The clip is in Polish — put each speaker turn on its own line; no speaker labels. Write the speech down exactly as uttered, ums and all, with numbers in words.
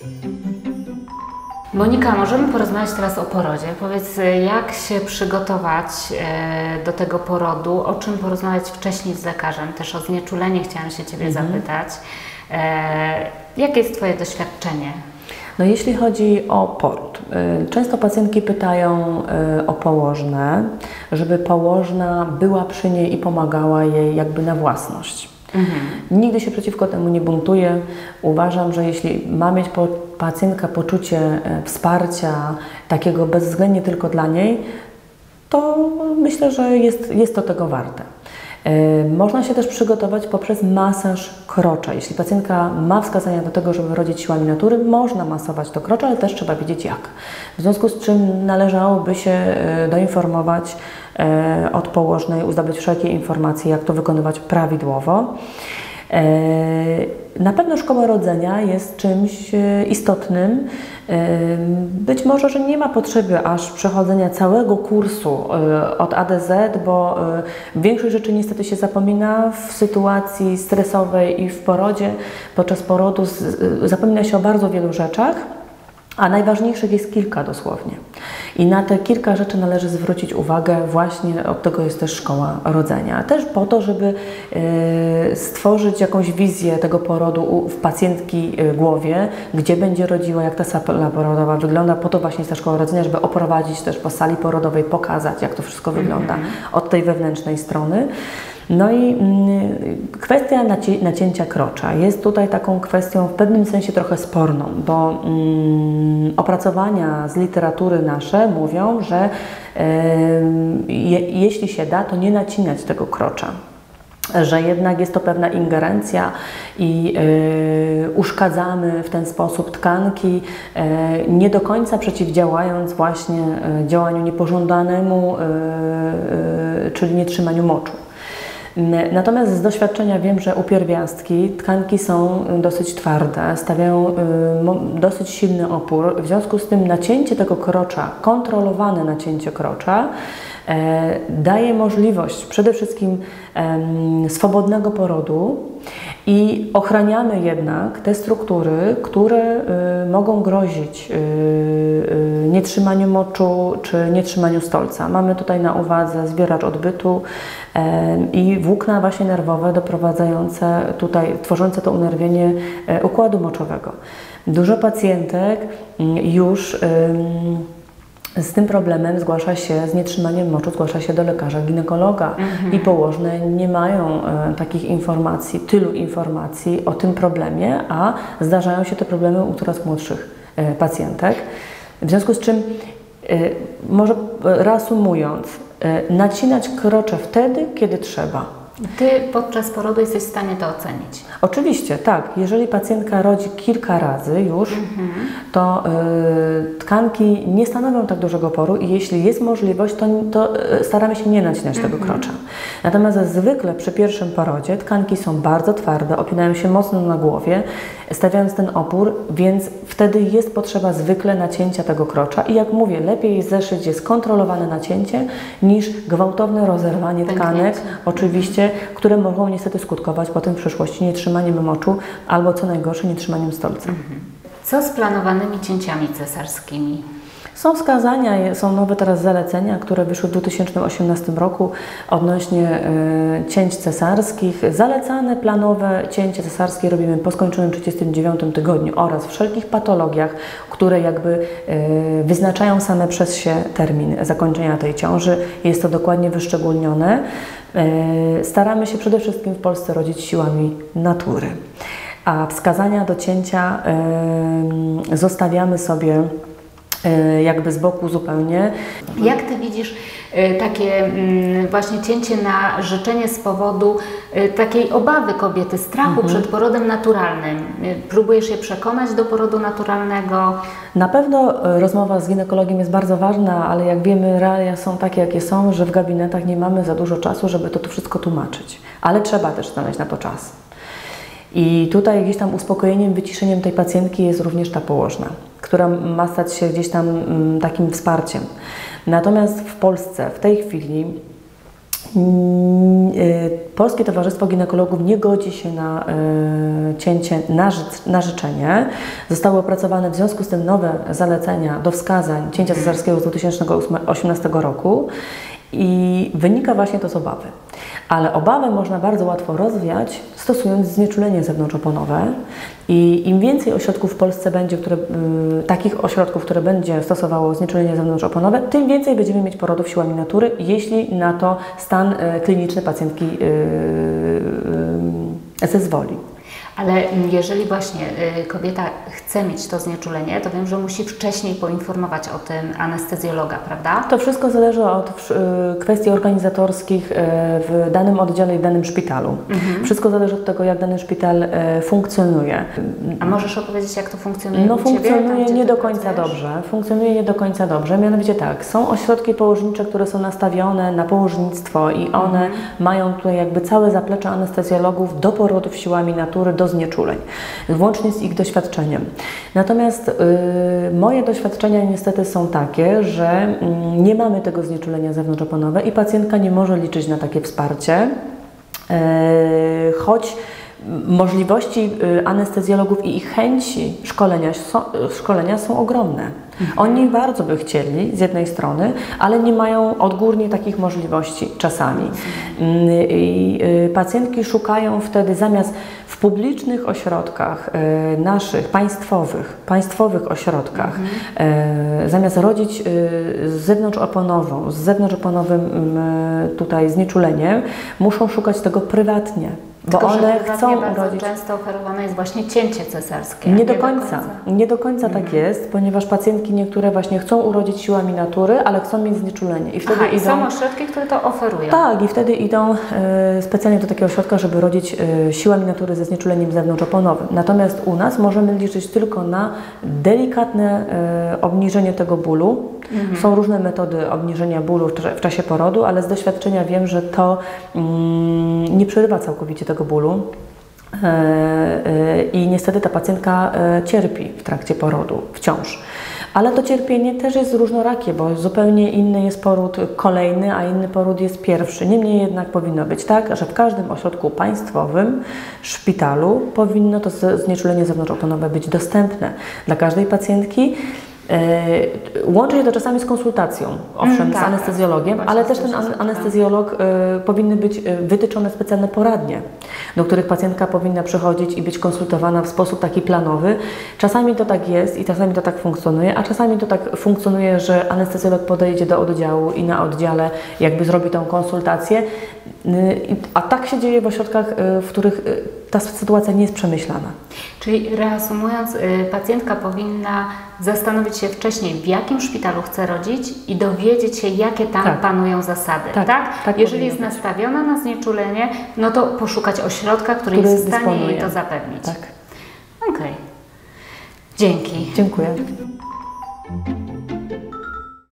Monika, możemy porozmawiać teraz o porodzie. Powiedz, jak się przygotować do tego porodu, o czym porozmawiać wcześniej z lekarzem, też o znieczulenie chciałam się Ciebie mhm. zapytać. Jakie jest Twoje doświadczenie?
No jeśli chodzi o poród, często pacjentki pytają o położne, żeby położna była przy niej i pomagała jej jakby na własność. Mhm. Nigdy się przeciwko temu nie buntuję. Uważam, że jeśli ma mieć po, pacjentka poczucie wsparcia takiego bezwzględnie tylko dla niej, to myślę, że jest, jest to tego warte. Można się też przygotować poprzez masaż krocza. Jeśli pacjentka ma wskazania do tego, żeby rodzić siłami natury, można masować to krocza, ale też trzeba wiedzieć jak. W związku z czym należałoby się doinformować od położnej, zdobyć wszelkie informacje, jak to wykonywać prawidłowo. Na pewno szkoła rodzenia jest czymś istotnym. Być może, że nie ma potrzeby aż przechodzenia całego kursu od A do Z, bo większość rzeczy niestety się zapomina w sytuacji stresowej i w porodzie. Podczas porodu zapomina się o bardzo wielu rzeczach, a najważniejszych jest kilka dosłownie. I na te kilka rzeczy należy zwrócić uwagę, właśnie od tego jest też szkoła rodzenia. Też po to, żeby y, stworzyć jakąś wizję tego porodu w pacjentki głowie, gdzie będzie rodziła, jak ta sala porodowa wygląda. Po to właśnie jest ta szkoła rodzenia, żeby oprowadzić też po sali porodowej, pokazać, jak to wszystko mm-hmm. wygląda od tej wewnętrznej strony. No i y, kwestia naci nacięcia krocza jest tutaj taką kwestią w pewnym sensie trochę sporną, bo y, opracowania z literatury nasze mówią, że y, je, jeśli się da, to nie nacinać tego krocza, że jednak jest to pewna ingerencja i y, uszkadzamy w ten sposób tkanki, y, nie do końca przeciwdziałając właśnie y, działaniu niepożądanemu, y, y, czyli nietrzymaniu moczu. Natomiast z doświadczenia wiem, że u pierwiastki tkanki są dosyć twarde, stawiają y, dosyć silny opór. W związku z tym nacięcie tego krocza, kontrolowane nacięcie krocza e, daje możliwość przede wszystkim e, swobodnego porodu i ochraniamy jednak te struktury, które y, mogą grozić y, y, nietrzymaniu moczu czy nietrzymaniu stolca. Mamy tutaj na uwadze zbieracz odbytu y, i włókna właśnie nerwowe doprowadzające tutaj, tworzące to unerwienie y, układu moczowego. Dużo pacjentek y, już y, z tym problemem zgłasza się, z nietrzymaniem moczu, zgłasza się do lekarza ginekologa mhm. i położne nie mają e, takich informacji, tylu informacji o tym problemie, a zdarzają się te problemy u coraz młodszych e, pacjentek. W związku z czym, e, może reasumując, e, nacinać krocze wtedy, kiedy trzeba.
Ty podczas porodu jesteś w stanie to ocenić?
Oczywiście, tak. Jeżeli pacjentka rodzi kilka razy już, mm-hmm. to y, tkanki nie stanowią tak dużego oporu i jeśli jest możliwość, to, to y, staramy się nie nacinać mm-hmm. tego krocza. Natomiast zwykle przy pierwszym porodzie tkanki są bardzo twarde, opinają się mocno na głowie, stawiając ten opór, więc wtedy jest potrzeba zwykle nacięcia tego krocza i jak mówię, lepiej zeszyć jest kontrolowane nacięcie niż gwałtowne rozerwanie tkanek, oczywiście, które mogą niestety skutkować potem w przyszłości nietrzymaniem moczu albo co najgorsze nietrzymaniem stolca.
Co z planowanymi cięciami cesarskimi?
Są wskazania, są nowe teraz zalecenia, które wyszły w dwa tysiące osiemnastym roku odnośnie y, cięć cesarskich. Zalecane planowe cięcie cesarskie robimy po skończonym trzydziestym dziewiątym tygodniu oraz wszelkich patologiach, które jakby y, wyznaczają same przez się termin zakończenia tej ciąży. Jest to dokładnie wyszczególnione. Y, staramy się przede wszystkim w Polsce rodzić siłami natury, a wskazania do cięcia y, zostawiamy sobie jakby z boku zupełnie.
Jak Ty widzisz takie właśnie cięcie na życzenie z powodu takiej obawy kobiety, strachu mhm. przed porodem naturalnym? Próbujesz je przekonać do porodu naturalnego?
Na pewno rozmowa z ginekologiem jest bardzo ważna, ale jak wiemy, realia są takie, jakie są, że w gabinetach nie mamy za dużo czasu, żeby to, to wszystko tłumaczyć. Ale trzeba też znaleźć na to czas. I tutaj gdzieś tam uspokojeniem, wyciszeniem tej pacjentki jest również ta położna, która ma stać się gdzieś tam mm, takim wsparciem. Natomiast w Polsce w tej chwili Polskie Towarzystwo Ginekologów nie godzi się na y, cięcie na, ży na życzenie. Zostały opracowane w związku z tym nowe zalecenia do wskazań cięcia cesarskiego z dwa tysiące osiemnastego roku i wynika właśnie to z obawy. Ale obawę można bardzo łatwo rozwiać, stosując znieczulenie zewnątrzoponowe i im więcej ośrodków w Polsce będzie, które, y, takich ośrodków, które będzie stosowało znieczulenie zewnątrzoponowe, tym więcej będziemy mieć porodów siłami natury, jeśli na to stan y, kliniczny pacjentki y, y, zezwoli.
Ale jeżeli właśnie y, kobieta chce mieć to znieczulenie, to wiem, że musi wcześniej poinformować o tym anestezjologa, prawda?
To wszystko zależy od y, kwestii organizatorskich y, w danym oddziale i w danym szpitalu. Mhm. Wszystko zależy od tego, jak dany szpital y, funkcjonuje.
A możesz opowiedzieć, jak to funkcjonuje
No
u
funkcjonuje
Ciebie, tam,
nie do
Ty
końca
pracujesz?
dobrze. Funkcjonuje nie do końca dobrze. Mianowicie tak, są ośrodki położnicze, które są nastawione na położnictwo i one mhm. mają tutaj jakby całe zaplecze anestezjologów do porodów siłami natury, do znieczuleń, włącznie z ich doświadczeniem. Natomiast y, moje doświadczenia niestety są takie, że y, nie mamy tego znieczulenia zewnątrzoponowe i pacjentka nie może liczyć na takie wsparcie, y, choć możliwości y, anestezjologów i ich chęci szkolenia są, szkolenia są ogromne. Mhm. Oni bardzo by chcieli z jednej strony, ale nie mają odgórnie takich możliwości czasami. Mhm. Y, y, pacjentki szukają wtedy zamiast w publicznych ośrodkach y, naszych, państwowych, państwowych ośrodkach, mhm. y, zamiast rodzić y, z zewnątrzoponową, z zewnątrzoponowym y, tutaj znieczuleniem, muszą szukać tego prywatnie. Bo
Tylko,
one
że
chcą
bardzo
urodzić.
często oferowane jest właśnie cięcie cesarskie.
Nie,
nie
do końca. do końca. Nie do końca
mhm.
tak jest, ponieważ pacjentki niektóre właśnie chcą urodzić siłami natury, ale chcą mieć znieczulenie. I wtedy
Aha,
idą.
I są ośrodki, które to oferują.
Tak, i wtedy idą e, specjalnie do takiego ośrodka, żeby rodzić e, siłami natury ze znieczuleniem zewnątrzoponowym. Natomiast u nas możemy liczyć tylko na delikatne e, obniżenie tego bólu. Mhm. Są różne metody obniżenia bólu w, w czasie porodu, ale z doświadczenia wiem, że to mm, nie przerywa całkowicie tego bólu. I niestety ta pacjentka cierpi w trakcie porodu wciąż. Ale to cierpienie też jest różnorakie, bo zupełnie inny jest poród kolejny, a inny poród jest pierwszy. Niemniej jednak powinno być tak, że w każdym ośrodku państwowym, szpitalu powinno to znieczulenie zewnątrzoponowe być dostępne dla każdej pacjentki. Łączy się to czasami z konsultacją, owszem, mm, tak, z anestezjologiem, tak, ale też ten anestezjolog y, powinny być y, wytyczone specjalne poradnie, do których pacjentka powinna przychodzić i być konsultowana w sposób taki planowy. Czasami to tak jest i czasami to tak funkcjonuje, a czasami to tak funkcjonuje, że anestezjolog podejdzie do oddziału i na oddziale jakby zrobi tą konsultację, y, a tak się dzieje w ośrodkach, y, w których y, ta sytuacja nie jest przemyślana.
Czyli reasumując, y, pacjentka powinna zastanowić się wcześniej, w jakim szpitalu chce rodzić i dowiedzieć się, jakie tam tak. panują zasady. Tak, tak? tak Jeżeli jest być. nastawiona na znieczulenie, no to poszukać ośrodka, który, który jest w stanie dysponuje. jej to zapewnić.
Tak.
Okej. Okay. Dzięki.
Dziękuję.